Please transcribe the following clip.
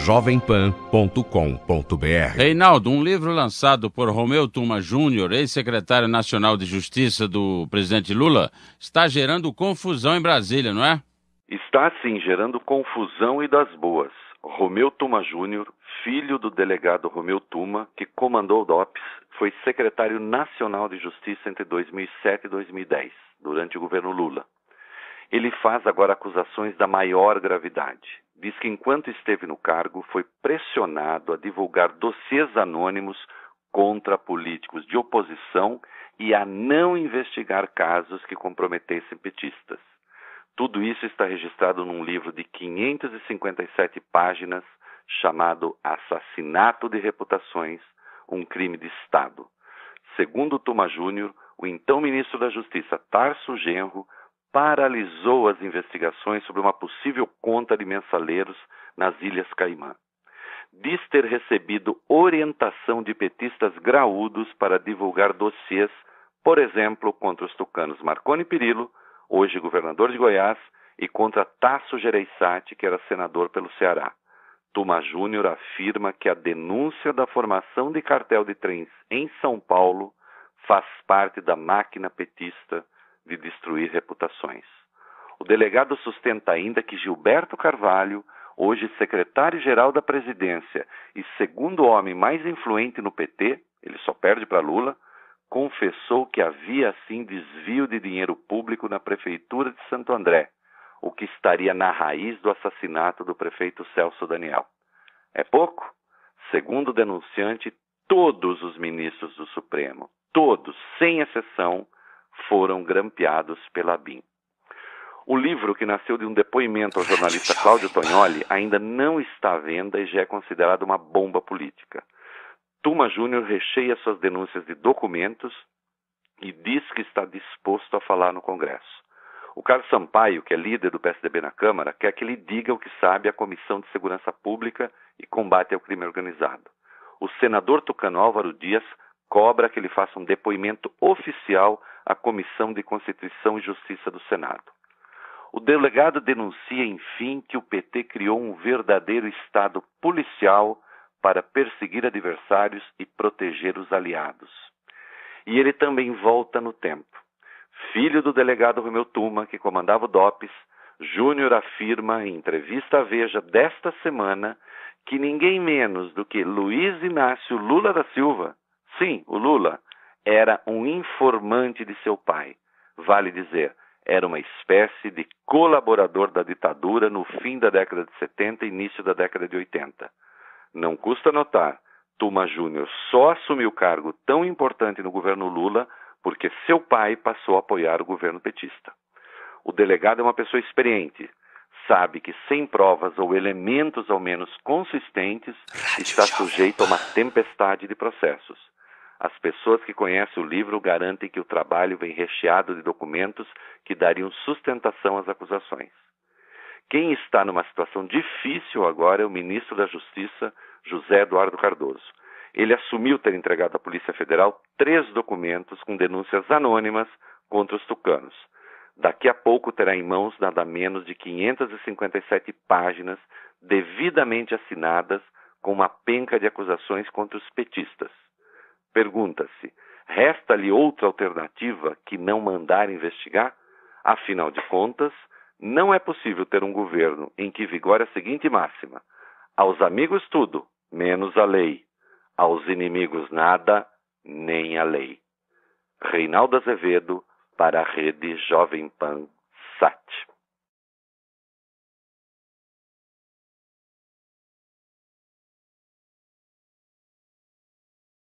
jovempan.com.br. Reinaldo, um livro lançado por Romeu Tuma Júnior, ex-secretário nacional de Justiça do presidente Lula, está gerando confusão em Brasília, não é? Está, sim, gerando confusão e das boas. Romeu Tuma Júnior, filho do delegado Romeu Tuma, que comandou o DOPS, foi secretário nacional de Justiça entre 2007 e 2010, durante o governo Lula. Ele faz agora acusações da maior gravidade. Diz que enquanto esteve no cargo, foi pressionado a divulgar dossiês anônimos contra políticos de oposição e a não investigar casos que comprometessem petistas. Tudo isso está registrado num livro de 557 páginas chamado Assassinato de Reputações, um crime de Estado. Segundo Tuma Júnior, o então ministro da Justiça, Tarso Genro, paralisou as investigações sobre uma possível conta de mensaleiros nas Ilhas Caimã. Diz ter recebido orientação de petistas graúdos para divulgar dossiês, por exemplo, contra os tucanos Marconi Perillo, hoje governador de Goiás, e contra Tasso Gereissati, que era senador pelo Ceará. Tuma Júnior afirma que a denúncia da formação de cartel de trens em São Paulo faz parte da máquina petista de destruir reputações. O delegado sustenta ainda que Gilberto Carvalho, hoje secretário-geral da presidência e segundo homem mais influente no PT, ele só perde para Lula, confessou que havia, assim, desvio de dinheiro público na prefeitura de Santo André, o que estaria na raiz do assassinato do prefeito Celso Daniel. É pouco? Segundo o denunciante, todos os ministros do Supremo, todos, sem exceção, foram grampeados pela ABIN. O livro, que nasceu de um depoimento ao jornalista Cláudio Tognoli, ainda não está à venda e já é considerado uma bomba política. Tuma Júnior recheia suas denúncias de documentos e diz que está disposto a falar no Congresso. O Carlos Sampaio, que é líder do PSDB na Câmara, quer que ele diga o que sabe à Comissão de Segurança Pública e Combate ao Crime Organizado. O senador tucano Álvaro Dias cobra que ele faça um depoimento oficial à Comissão de Constituição e Justiça do Senado. O delegado denuncia, enfim, que o PT criou um verdadeiro Estado policial para perseguir adversários e proteger os aliados. E ele também volta no tempo. Filho do delegado Romeu Tuma, que comandava o DOPS, Júnior afirma em entrevista à Veja desta semana que ninguém menos do que Luiz Inácio Lula da Silva, sim, o Lula, era um informante de seu pai. Vale dizer, era uma espécie de colaborador da ditadura no fim da década de 70 e início da década de 80. Não custa notar, Tuma Júnior só assumiu cargo tão importante no governo Lula porque seu pai passou a apoiar o governo petista. O delegado é uma pessoa experiente, sabe que sem provas ou elementos ao menos consistentes, está sujeito a uma tempestade de processos. As pessoas que conhecem o livro garantem que o trabalho vem recheado de documentos que dariam sustentação às acusações. Quem está numa situação difícil agora é o ministro da Justiça, José Eduardo Cardoso. Ele assumiu ter entregado à Polícia Federal 3 documentos com denúncias anônimas contra os tucanos. Daqui a pouco terá em mãos nada menos de 557 páginas devidamente assinadas com uma penca de acusações contra os petistas. Pergunta-se, resta-lhe outra alternativa que não mandar investigar? Afinal de contas, não é possível ter um governo em que vigore a seguinte máxima: aos amigos tudo, menos a lei. Aos inimigos nada, nem a lei. Reinaldo Azevedo, para a Rede Jovem Pan Sat.